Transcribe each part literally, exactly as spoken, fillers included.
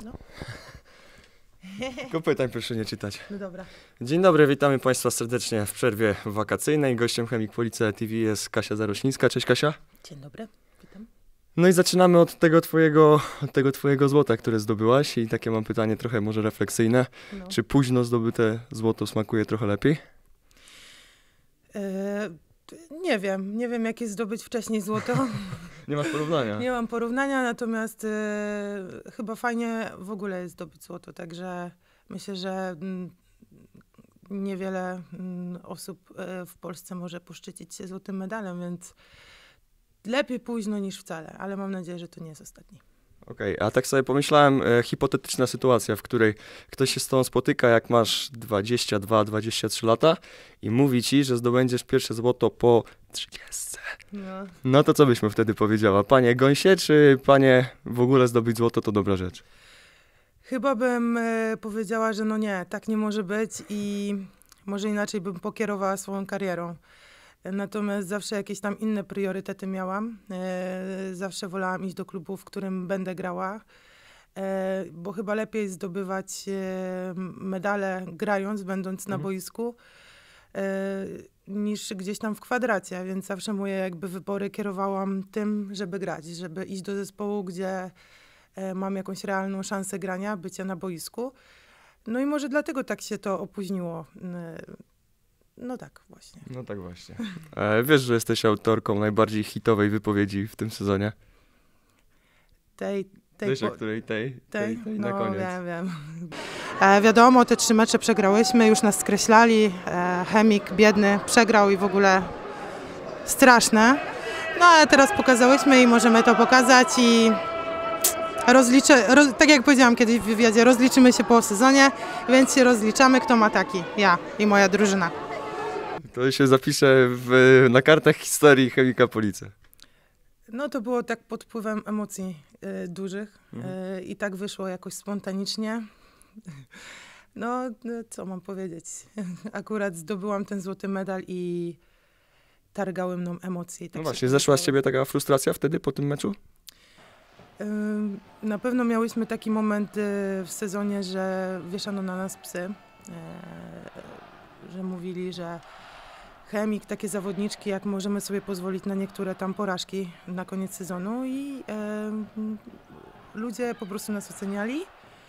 No. Tylko pytań proszę nie czytać. No dobra. Dzień dobry, witamy Państwa serdecznie w przerwie wakacyjnej. Gościem Chemik Police T V jest Kasia Zarośnicka. Cześć Kasia. Dzień dobry, witam. No i zaczynamy od tego twojego, od tego twojego złota, które zdobyłaś i takie mam pytanie trochę może refleksyjne. No. Czy późno zdobyte złoto smakuje trochę lepiej? E, nie wiem, nie wiem jak jest zdobyć wcześniej złoto. Nie masz porównania. Nie mam porównania, natomiast e, chyba fajnie w ogóle jest zdobyć złoto, także myślę, że mm, niewiele mm, osób e, w Polsce może poszczycić się złotym medalem, więc lepiej późno niż wcale, ale mam nadzieję, że to nie jest ostatni. Okej, okay, a tak sobie pomyślałem, e, hipotetyczna sytuacja, w której ktoś się z tobą spotyka, jak masz dwadzieścia dwa dwadzieścia trzy lata i mówi ci, że zdobędziesz pierwsze złoto po trzydziestce. No. No to co byś mu wtedy powiedziała? Panie goń się, czy panie w ogóle zdobyć złoto to dobra rzecz? Chyba bym e, powiedziała, że no nie, tak nie może być i może inaczej bym pokierowała swoją karierą. Natomiast zawsze jakieś tam inne priorytety miałam. E, zawsze wolałam iść do klubu, w którym będę grała, e, bo chyba lepiej zdobywać e, medale grając, będąc mhm. na boisku, e, niż gdzieś tam w kwadracie, więc zawsze moje jakby wybory kierowałam tym, żeby grać, żeby iść do zespołu, gdzie e, mam jakąś realną szansę grania, bycia na boisku. No i może dlatego tak się to opóźniło. E, No tak, właśnie. No tak właśnie. E, wiesz, że jesteś autorką najbardziej hitowej wypowiedzi w tym sezonie? Tej, tej wiesz, po... o której tej? Tej, tej? tej no, na koniec. wiem, wiem. E, wiadomo, te trzy mecze przegrałyśmy, już nas skreślali. E, Chemik biedny przegrał i w ogóle straszne. No ale teraz pokazałyśmy i możemy to pokazać i rozliczę, roz, tak jak powiedziałam kiedyś w wywiadzie, rozliczymy się po sezonie, więc się rozliczamy, kto ma taki, ja i moja drużyna. To się zapisze w, na kartach historii Chemika Police. No to było tak pod wpływem emocji y, dużych Mhm. y, i tak wyszło jakoś spontanicznie. No, no co mam powiedzieć. Akurat zdobyłam ten złoty medal i targały mną emocje. I tak No się właśnie, zeszła z powiedziało. ciebie taka frustracja wtedy po tym meczu? Y, na pewno miałyśmy taki moment y, w sezonie, że wieszano na nas psy, y, że mówili, że Chemik, takie zawodniczki, jak możemy sobie pozwolić na niektóre tam porażki na koniec sezonu i e, ludzie po prostu nas oceniali.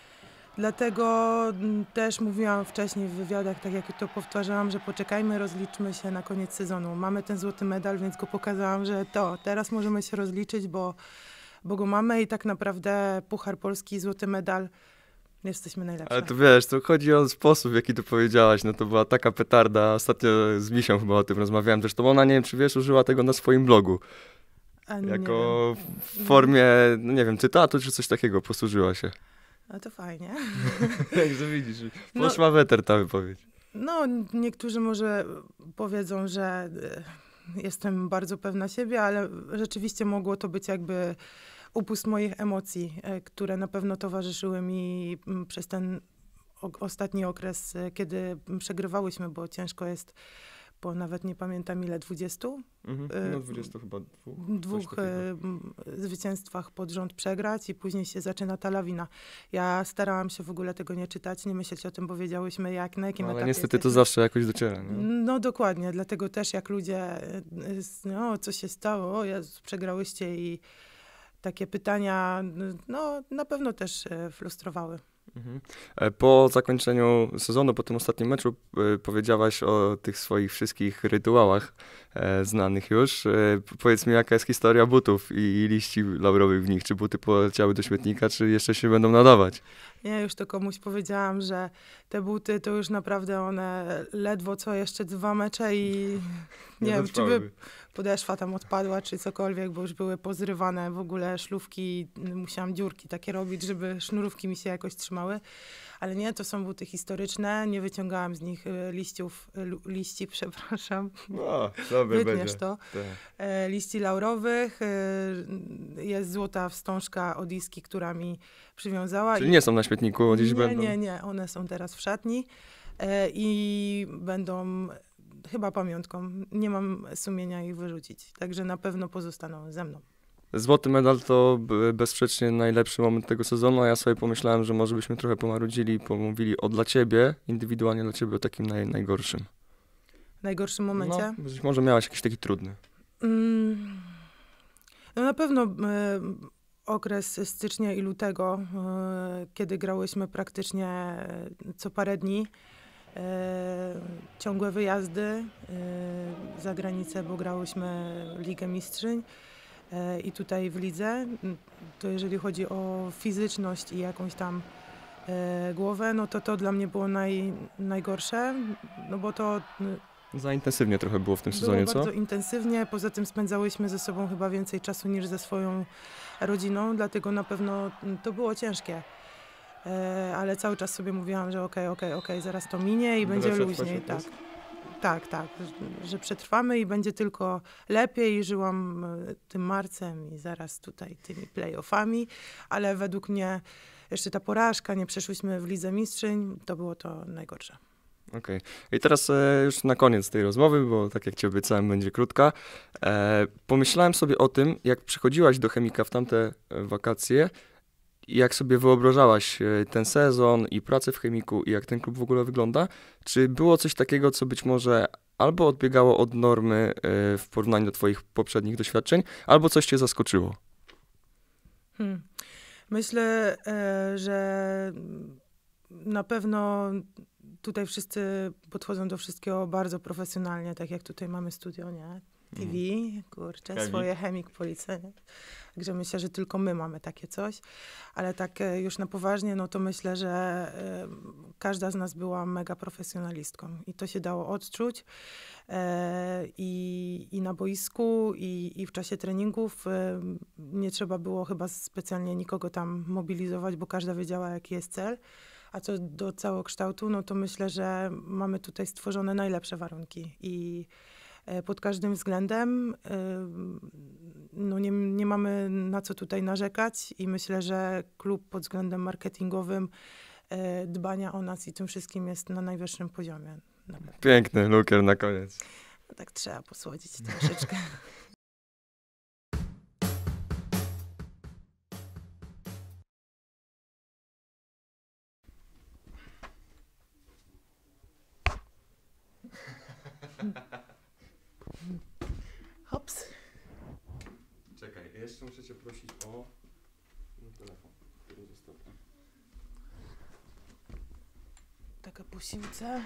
Dlatego m, też mówiłam wcześniej w wywiadach, tak jak to powtarzałam, że poczekajmy, rozliczmy się na koniec sezonu. Mamy ten złoty medal, więc go pokazałam, że to, teraz możemy się rozliczyć, bo, bo go mamy i tak naprawdę Puchar Polski, złoty medal, jesteśmy najlepsi. Ale to wiesz, to chodzi o sposób, w jaki to powiedziałaś. No to była taka petarda. Ostatnio z Misią chyba o tym rozmawiałem. Zresztą ona, nie wiem, czy wiesz, użyła tego na swoim blogu. A, nie Jako wiem. w formie, no nie wiem, cytatu, czy coś takiego posłużyła się. A to fajnie. Także widzisz, No- poszła weter ta wypowiedź. No, niektórzy może powiedzą, że y, jestem bardzo pewna siebie, ale rzeczywiście mogło to być jakby upust moich emocji, y, które na pewno towarzyszyły mi mm, przez ten o, ostatni okres, y, kiedy przegrywałyśmy, bo ciężko jest po nawet nie pamiętam ile, dwudziestu Mhm. No dwudziestu chyba dwóch. dwóch takiego. y, m, zwycięstwach pod rząd przegrać i później się zaczyna ta lawina. Ja starałam się w ogóle tego nie czytać, nie myśleć o tym, bo wiedziałyśmy jak, na jakim Ale etapie niestety to jesteśmy. zawsze jakoś dociera, nie? No dokładnie, dlatego też jak ludzie, y, y, no co się stało, o Jezus, przegrałyście i takie pytania, y, no na pewno też y, frustrowały. Mhm. E, Po zakończeniu sezonu, po tym ostatnim meczu e, powiedziałaś o tych swoich wszystkich rytuałach e, znanych już. E, p- powiedz mi, jaka jest historia butów i, i liści laurowych w nich? Czy buty poleciały do śmietnika, czy jeszcze się będą nadawać? Ja już to komuś powiedziałam, że te buty to już naprawdę one ledwo co jeszcze dwa mecze i nie, wiem, czy by podeszwa tam odpadła, czy cokolwiek, bo już były pozrywane w ogóle szlufki, musiałam dziurki takie robić, żeby sznurówki mi się jakoś trzymały, ale nie, to są buty historyczne, nie wyciągałam z nich e, liściów, e, lu- liści, przepraszam, No, dobry wytniesz będzie. to, Tak. e, liści laurowych, e, jest złota wstążka od Iski, która mi przywiązała. Czyli i- nie są na śmietniku, gdzieś nie, będą? nie, nie, one są teraz w szatni e, i będą chyba pamiątką. Nie mam sumienia ich wyrzucić, także na pewno pozostaną ze mną. Złoty medal to b- bezsprzecznie najlepszy moment tego sezonu, a ja sobie pomyślałem, że może byśmy trochę pomarudzili i pomówili o dla ciebie, indywidualnie dla ciebie, o takim naj, najgorszym. W najgorszym momencie? No, być może miałaś jakiś taki trudny. Mm, no na pewno e, okres stycznia i lutego, e, kiedy grałyśmy praktycznie e, co parę dni. E, ciągłe wyjazdy e, za granicę, bo grałyśmy Ligę Mistrzyń e, i tutaj w lidze. To jeżeli chodzi o fizyczność i jakąś tam e, głowę, no to to dla mnie było naj, najgorsze, no bo to Za intensywnie trochę było w tym było sezonie, co? bardzo intensywnie, poza tym spędzałyśmy ze sobą chyba więcej czasu niż ze swoją rodziną, dlatego na pewno to było ciężkie. E, ale cały czas sobie mówiłam, że okej, okej, okej, zaraz to minie i Byle będzie przetrwać luźniej. Tak, okres. tak, tak, że, że przetrwamy i będzie tylko lepiej. I żyłam e, tym marcem i zaraz tutaj tymi play-offami, ale według mnie jeszcze ta porażka, nie przeszłyśmy w Lidze Mistrzyń, to było to najgorsze. Okej. I teraz e, już na koniec tej rozmowy, bo tak jak ci obiecałem, będzie krótka. E, pomyślałem sobie o tym, jak przychodziłaś do Chemika w tamte e, wakacje i jak sobie wyobrażałaś e, ten sezon i pracę w Chemiku i jak ten klub w ogóle wygląda. Czy było coś takiego, co być może albo odbiegało od normy e, w porównaniu do twoich poprzednich doświadczeń, albo coś cię zaskoczyło? Hmm. Myślę, e, że na pewno tutaj wszyscy podchodzą do wszystkiego bardzo profesjonalnie, tak jak tutaj mamy studio, nie? T V, kurczę, Chemik. swoje Chemik Police, nie? Także myślę, że tylko my mamy takie coś, ale tak e, już na poważnie, no to myślę, że e, każda z nas była mega profesjonalistką i to się dało odczuć e, i, i na boisku, i, i w czasie treningów e, nie trzeba było chyba specjalnie nikogo tam mobilizować, bo każda wiedziała, jaki jest cel. A co do całokształtu, no to myślę, że mamy tutaj stworzone najlepsze warunki i e, pod każdym względem e, no nie, nie mamy na co tutaj narzekać i myślę, że klub pod względem marketingowym e, dbania o nas i tym wszystkim jest na najwyższym poziomie. Naprawdę. Piękny lukier na koniec. No tak trzeba posłodzić troszeczkę. Hops. Czekaj, jeszcze muszę cię prosić o telefon, który został. Taka posiłce.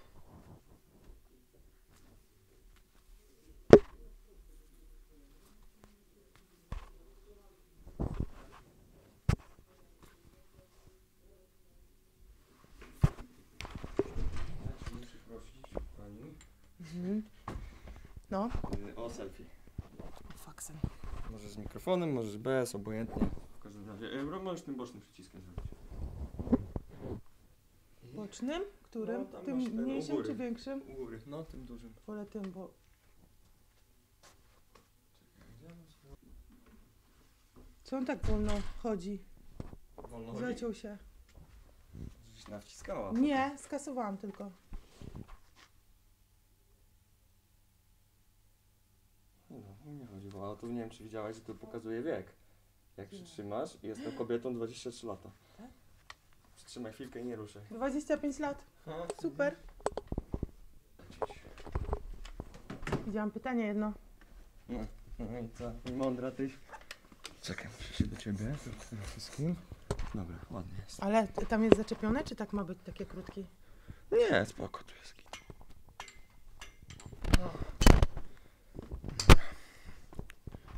Muszę prosić pani Mhm. No, y, o selfie. faksem. Możesz z mikrofonem, możesz bez, obojętnie. W każdym razie, y, możesz tym bocznym przyciskiem zrobić. Bocznym? Którym? No, tam tym masz ten, u mniejszym góry. czy większym? U góry, no tym dużym. Wolę tym, bo... Co on tak wolno chodzi? Wolno chodzi? Zaciął się. Gdzieś nawciskała. Nie, skasowałam tylko. No, nie chodziło, ale to nie wiem, czy widziałaś, że to pokazuje wiek. Jak przytrzymasz, jestem kobietą dwadzieścia trzy lata. Tak? Przytrzymaj chwilkę i nie ruszaj. dwadzieścia pięć lat. Super. Widziałam pytanie jedno. No, no i co? I mądra tyś. Czekaj, muszę się do ciebie. Przede wszystkim. Dobra, ładnie jest. Ale tam jest zaczepione, czy tak ma być takie krótki? Nie, spoko tu